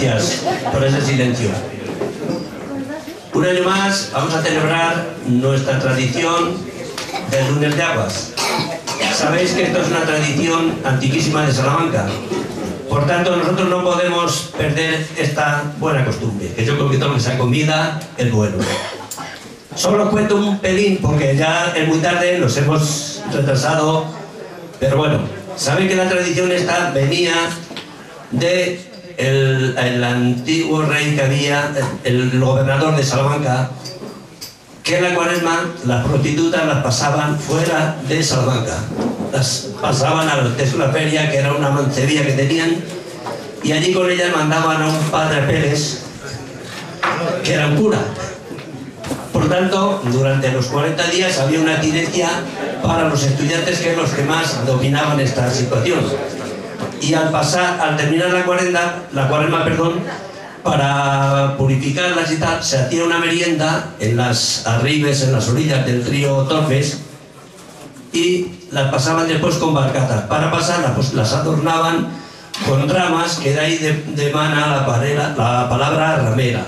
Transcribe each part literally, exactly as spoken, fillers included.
Gracias por ese silencio. Un año más vamos a celebrar nuestra tradición del lunes de aguas. Sabéis que esto es una tradición antiquísima de Salamanca. Por tanto, nosotros no podemos perder esta buena costumbre, que yo creo que todo lo que sea comida es bueno. Solo cuento un pelín porque ya es muy tarde, nos hemos retrasado, pero bueno, saben que la tradición esta venía de el, el antiguo rey que había, el, el gobernador de Salamanca, que en la cuaresma las prostitutas las pasaban fuera de Salamanca, las pasaban a lo que es una feria, que era una mancebía que tenían, y allí con ellas mandaban a un padre Pérez, que era un cura. Por tanto, durante los cuarenta días había una abstinencia para los estudiantes, que eran los que más dominaban esta situación. Y al pasar, al terminar la cuaresma, la cuaresma, perdón, para purificarlas y tal, se hacía una merienda en las arribes, en las orillas del río Tormes, y las pasaban después con barcatas. Para pasarlas, pues las adornaban con ramas, que de ahí de, de mana la, parera, la palabra ramera.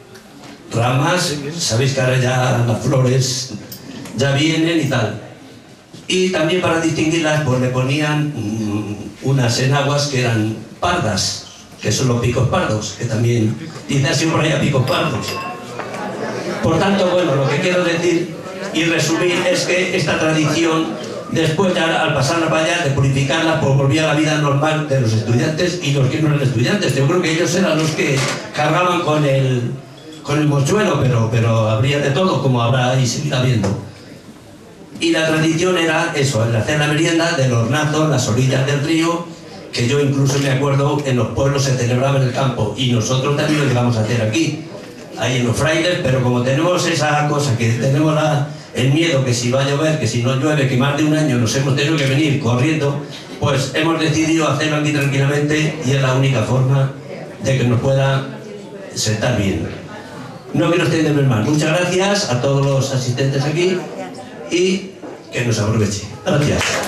Ramas, sabéis que ahora ya las flores ya vienen y tal. Y también para distinguirlas, pues le ponían mmm, unas enaguas que eran pardas, que son los picos pardos, que también dice así por ahí a picos pardos. Por tanto, bueno, lo que quiero decir y resumir es que esta tradición, después ya al pasarla para allá, de purificarla, pues volvía a la vida normal de los estudiantes y los que no eran estudiantes. Yo creo que ellos eran los que cargaban con el, con el mochuelo, pero, pero habría de todo, como habrá y seguirá habiendo. Y la tradición era eso, el hacer la merienda del hornazo en las orillas del río, que yo incluso me acuerdo en los pueblos se celebraba en el campo, y nosotros también lo llegamos a hacer aquí, ahí en los frailes, pero como tenemos esa cosa, que tenemos la, el miedo que si va a llover, que si no llueve, que más de un año nos hemos tenido que venir corriendo, pues hemos decidido hacerlo aquí tranquilamente, y es la única forma de que nos pueda sentar bien. No quiero extenderme más. Muchas gracias a todos los asistentes aquí y que nos aproveche. Gracias.